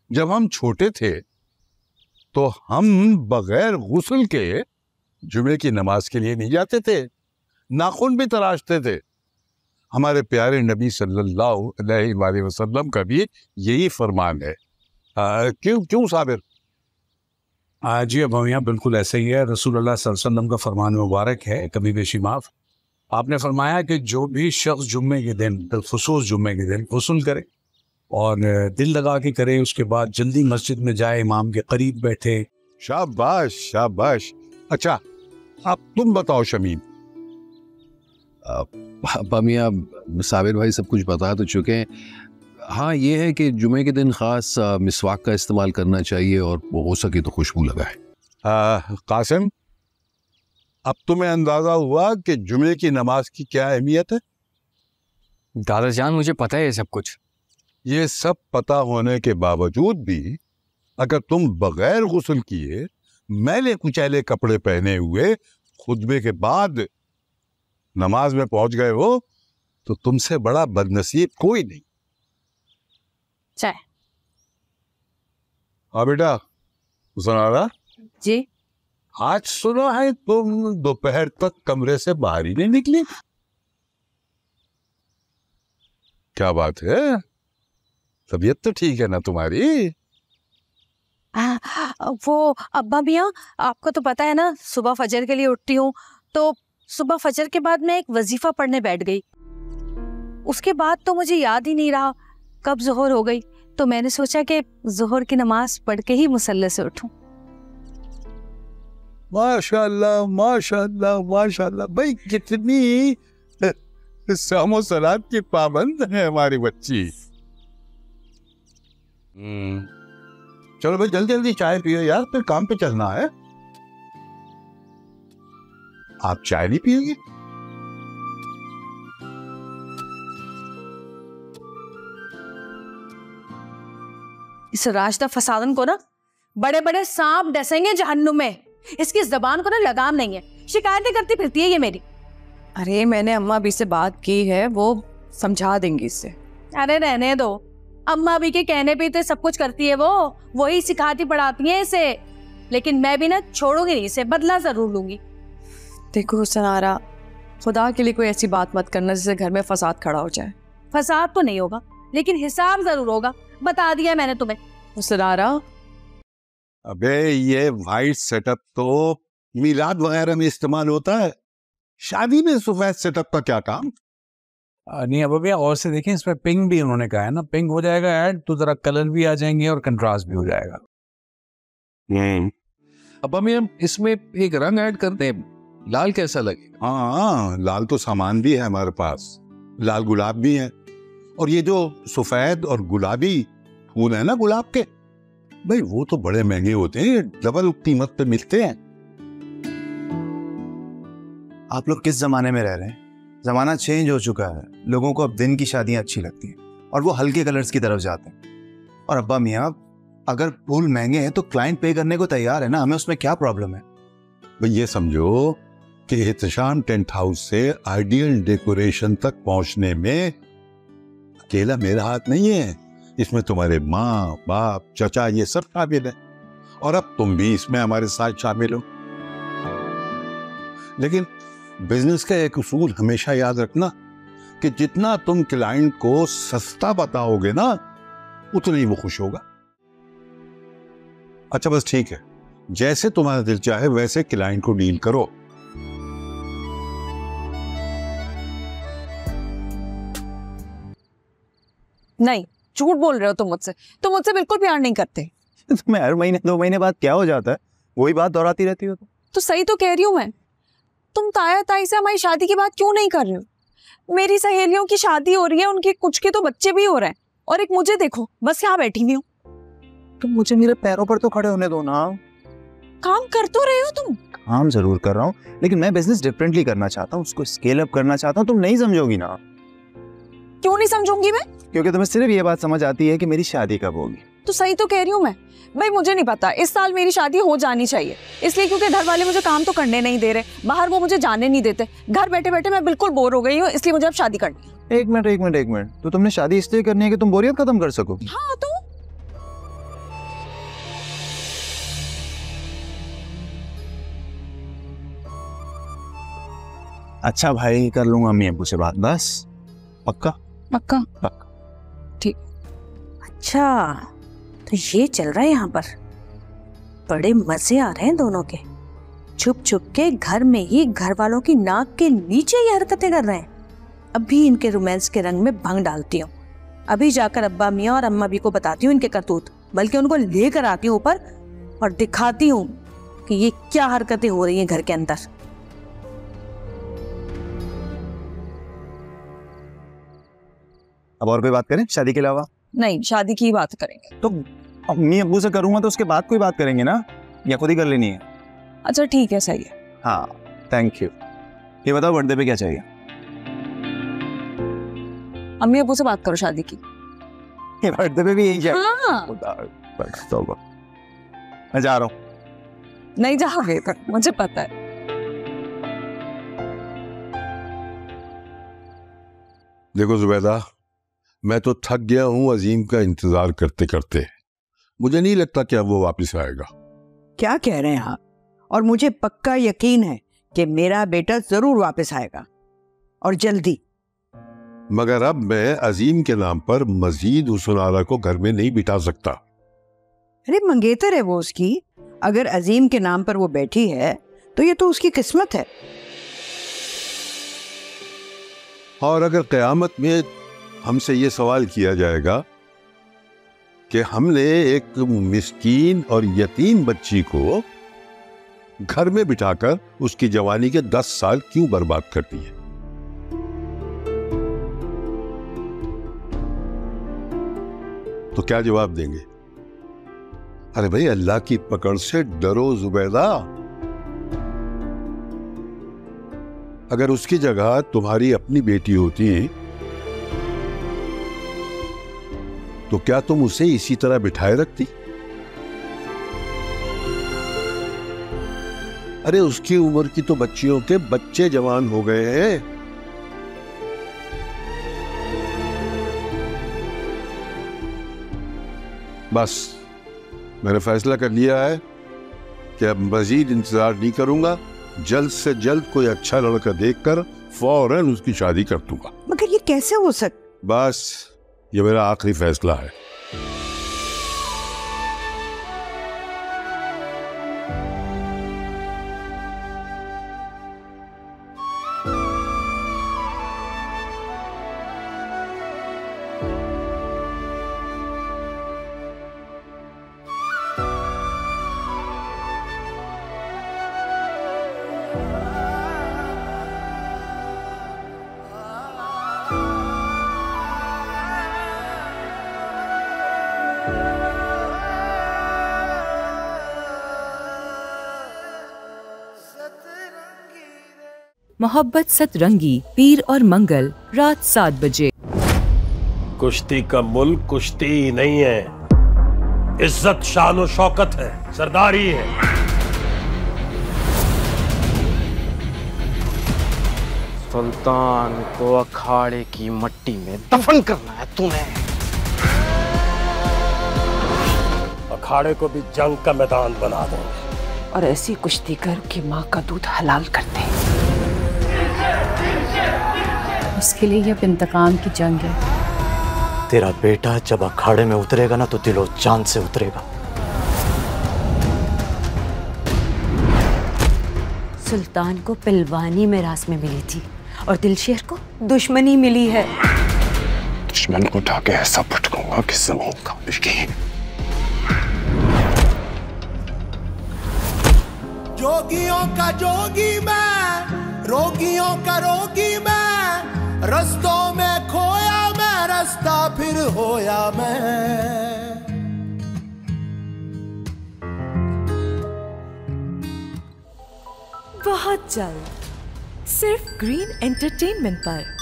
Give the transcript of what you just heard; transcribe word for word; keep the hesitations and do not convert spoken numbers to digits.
जब हम छोटे थे तो हम बगैर गुस्ल के जुमे की नमाज के लिए नहीं जाते थे, नाखून भी तराशते थे। हमारे प्यारे नबी सल्लल्लाहु अलैहि वसल्लम का भी यही फरमान है। आ, क्यों क्यों साबिर? जी अब यहाँ बिल्कुल ऐसे ही है। रसूलुल्लाह सल्लल्लाहु अलैहि वसल्लम का फरमान मुबारक है, कभी बेशी माफ। आपने फरमाया कि जो भी शख्स जुम्मे के दिन, बिलखुसूस जुम्मे के दिन गुस्ल करे और दिल लगा के करे, उसके बाद जल्दी मस्जिद में जाए, इमाम के करीब बैठे। शाबाश शाबाश। अच्छा अब तुम बताओ शमीम। मियाँ साबिर भाई सब कुछ बता तो चुके हैं। हाँ ये है कि जुमे के दिन ख़ास मिसवाक का इस्तेमाल करना चाहिए और वो हो सके तो खुशबू लगाए। कासिम, अब तुम्हें अंदाज़ा हुआ कि जुमे की नमाज की क्या अहमियत है? दादा जान मुझे पता है ये सब कुछ। ये सब पता होने के बावजूद भी अगर तुम बगैर गुस्ल किए मैले कुचैले कपड़े पहने हुए खुतबे के बाद नमाज में पहुंच गए हो तो तुमसे बड़ा बदनसीब कोई नहीं। चाय। हाँ बेटा सुना रहा जी। आज सुना है तुम दोपहर तक कमरे से बाहर ही नहीं निकली, क्या बात है? तबीयत तो ठीक है ना तुम्हारी? आ, वो अब्बा मियाँ आपको तो पता है ना, सुबह फजर के लिए उठती हूँ तो सुबह फजर के बाद मैं एक वजीफा पढ़ने बैठ गई। उसके बाद तो मुझे याद ही नहीं रहा कब ज़ोहर हो गई, तो मैंने सोचा कि ज़ोहर की नमाज पढ़ के ही मुसल्ले से उठूं। माशाअल्लाह माशाअल्लाह माशाअल्लाह भाई, कितनी सामो सलात की पाबंद है हमारी बच्ची। चलो भाई जल्दी जल्दी चाय पियो यार, फिर काम पे चलना है। आप चाय नहीं पियोगे? इस राशदा फसादन को ना बड़े बड़े सांप डसेंगे जहन्नुम में। इसकी जबान को ना लगाम नहीं है, शिकायतें करती फिरती है ये मेरी। अरे मैंने अम्मा भी से बात की है, वो समझा देंगी इससे। अरे रहने दो, अम्मा भी के कहने पे तो सब कुछ करती है वो, वही सिखाती पढ़ाती है इसे। लेकिन मैं भी ना छोड़ूंगी नहीं इसे, बदला जरूर लूंगी। देखो सनारा, खुदा के लिए कोई ऐसी बात मत करना जिससे घर में फसाद खड़ा हो जाए। फसाद तो नहीं होगा लेकिन हिसाब जरूर होगा, बता दिया मैंने तुम्हें। सनारा अबे ये वाइट सेटअप तो मिलाद वगैरह में इस्तेमाल होता है, शादी में सफेद सेटअप का क्या काम? नहीं अब भैया और से देखें, इसमें पिंक भी उन्होंने कहा है ना, पिंक हो जाएगा ऐड तो जरा कलर भी आ जाएंगे और कंट्रास्ट भी हो जाएगा। हम्म अब हम इसमें एक रंग ऐड करते हैं, लाल कैसा लगेगा? हाँ लाल तो सामान भी है हमारे पास, लाल गुलाब भी है, और ये जो सफेद और गुलाबी फूल है ना गुलाब के, भाई वो तो बड़े महंगे होते हैं, डबल कीमत पे मिलते हैं। आप लोग किस जमाने में रह रहे हैं? जमाना चेंज हो चुका है, लोगों को अब दिन की शादियां अच्छी लगती हैं और वो हल्के कलर्स की तरफ जाते हैं। और अब्बा मियाँ अगर फूल महंगे हैं तो क्लाइंट पे करने को तैयार है ना, हमें उसमें क्या प्रॉब्लम है? भाई ये समझो कि एहतशाम टेंट हाउस से आइडियल डेकोरेशन तक पहुंचने में अकेला मेरा हाथ नहीं है, इसमें तुम्हारे माँ बाप चचा ये सब शामिल है, और अब तुम भी इसमें हमारे साथ शामिल हो। लेकिन बिजनेस का एक उसूल हमेशा याद रखना कि जितना तुम क्लाइंट को सस्ता बताओगे ना उतना ही वो खुश होगा। अच्छा बस ठीक है, जैसे तुम्हारा दिल चाहे वैसे क्लाइंट को डील करो। नहीं, झूठ बोल रहे हो तुम मुझसे, तुम मुझसे बिल्कुल प्यार नहीं करते। तुम्हें हर महीने दो महीने बाद क्या हो जाता है, वही बात दोहराती रहती हो। तो सही तो कह रही हूँ मैं, तुम ताया ताई से हमारी शादी की बात क्यों नहीं कर रहे हो? मेरी सहेलियों की शादी हो रही है, उनके कुछ के तो बच्चे भी हो रहे हैं, और एक मुझे देखो बस यहाँ बैठी हुई हूँ। तुम मुझे मेरे पैरों पर तो खड़े होने दो ना। काम कर तो रहे हो तुम। काम जरूर कर रहा हूँ, लेकिन मैं बिजनेस डिफरेंटली करना चाहता हूँ, उसको स्केल अप करना चाहता हूँ। तुम नहीं समझोगी ना। क्यों नहीं समझूंगी मैं? क्योंकि तुम्हें सिर्फ ये बात समझ आती है कि मेरी शादी कब होगी। तो सही तो कह रही हूँ मैं भाई, मुझे नहीं पता, इस साल मेरी शादी हो जानी चाहिए, इसलिए क्योंकि घर वाले मुझे काम तो करने नहीं दे रहे, बाहर वो मुझे जाने नहीं देते, घर बैठे बैठे मैं बिल्कुल बोर हो गई हूँ, इसलिए मुझे अब शादी करनी है। एक मिनट एक मिनट एक मिनट तो तुमने शादी इसलिए करनी है कि तुम बोरियत खत्म कर सको? हाँ तो अच्छा भाई, कर लूंगा अम्मी अब्बू से बात, बस पक्का पक्का पक्का। ठीक। अच्छा, तो ये चल रहा है यहाँ पर। बड़े मजे आ रहे हैं दोनों के। छुप छुप के घर में ही घर वालों की नाक के नीचे ये हरकतें कर रहे हैं। अभी इनके रोमांस के रंग में भंग डालती हूँ। अभी जाकर अब्बा मियाँ और अम्मा भी को बताती हूँ इनके करतूत, बल्कि उनको लेकर आती हूँ ऊपर और दिखाती हूँ कि ये क्या हरकतें हो रही हैं घर के अंदर। अब और कोई बात करें शादी के अलावा? नहीं, शादी की बात करेंगे। तो अम्मी अब्बू से करूंगा तो उसके बाद कोई बात करेंगे ना, या खुद ही कर लेनी है? अच्छा ठीक है, सही है। हाँ, थैंक यू। ये बताओ बर्थडे पे क्या चाहिए? अम्मी अब्बू से बात करो शादी की। ये बर्थडे पे भी यही चाहिए? हाँ। मैं जा रहा हूँ। नहीं जाओगे तो मुझे पता है। देखो जुबैदा, मैं तो थक गया हूं अजीम का इंतजार करते करते। मुझे नहीं लगता कि अब वो वापस आएगा। क्या कह रहे हैं आप? और मुझे पक्का यकीन है कि मेरा बेटा जरूर वापस आएगा, और जल्दी। मगर अब मैं अजीम के नाम पर मजीद हुस्न आरा को घर में नहीं बिठा सकता। अरे मंगेतर है वो उसकी। अगर अजीम के नाम पर वो बैठी है तो ये तो उसकी किस्मत है। और अगर क़यामत में हमसे ये सवाल किया जाएगा कि हमने एक मिस्कीन और यतीम बच्ची को घर में बिठाकर उसकी जवानी के दस साल क्यों बर्बाद कर दिए, तो क्या जवाब देंगे? अरे भाई, अल्लाह की पकड़ से डरो जुबैदा। अगर उसकी जगह तुम्हारी अपनी बेटी होती तो क्या तुम उसे इसी तरह बिठाए रखती? अरे उसकी उम्र की तो बच्चियों के बच्चे जवान हो गए हैं। बस मैंने फैसला कर लिया है कि अब मजीद इंतजार नहीं करूंगा। जल्द से जल्द कोई अच्छा लड़का देखकर फौरन उसकी शादी कर दूंगा। मगर ये कैसे हो सकता? बस ये मेरा आखिरी फैसला है। मोहब्बत सतरंगी पीर और मंगल रात सात बजे। कुश्ती का मुल्क कुश्ती ही नहीं है, इज्जत शान और शौकत है, सरदारी है। सुल्तान को अखाड़े की मिट्टी में दफन करना है तूने। अखाड़े को भी जंग का मैदान बना देंगे और ऐसी कुश्ती कर कि माँ का दूध हलाल करते हैं। उसके लिए ये इंतकाम की जंग है। तेरा बेटा जब अखाड़े में उतरेगा ना तो दिलो जान से उतरेगा। सुल्तान को पिलवानी मेरास में मिली थी और दिलशेर को दुश्मनी मिली है। दुश्मन को उठा के ऐसा पटकूंगा कि जमीन कांपेगी। जोगियों का जोगी मैं, रोगियों का रोगी मैं, रस्तों में खोया मैं, रास्ता फिर होया मैं। बहुत जल्द सिर्फ ग्रीन एंटरटेनमेंट पर।